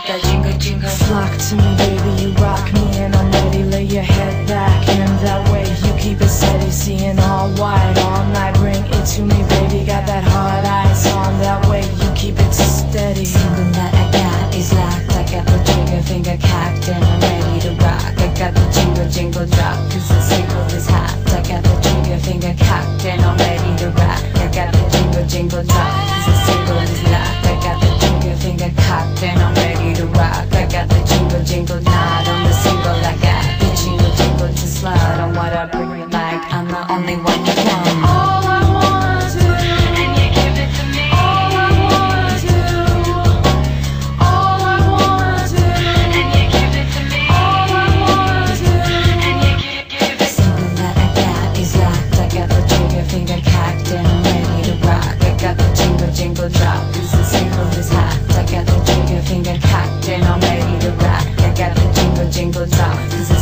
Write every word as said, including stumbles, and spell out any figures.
that jingle jingle. Flock to me, baby, you rock me and I'm ready. Lay your head back and that way you keep it steady. Seeing all white all night, bring it to me, baby. Got that hard eyes on, that way you keep it steady. Something that I got is locked. I got the trigger finger cocked and I'm ready to rock. I got the jingle jingle drop, cause the single is hot. I got the trigger finger cocked and I'm ready to rock. I got the jingle jingle drop, cause the single is locked. I got the trigger finger cocked and I'm ready to rock. I got the jingle jingle nod on the single. I got the jingle jingle to slide on what I bring it like. I'm the only one you want. All I wanna do, And you give it to me. all I wanna do, all I wanna do, And you give it to me. all I wanna do. And you give, give it. Something that I got is locked. I got the trigger finger cocked and I'm ready to rock. I got the jingle jingle drop, cause the single is hot. I got the trigger finger cocked and I'm ready to rock. I got the jingle jingle drop, cause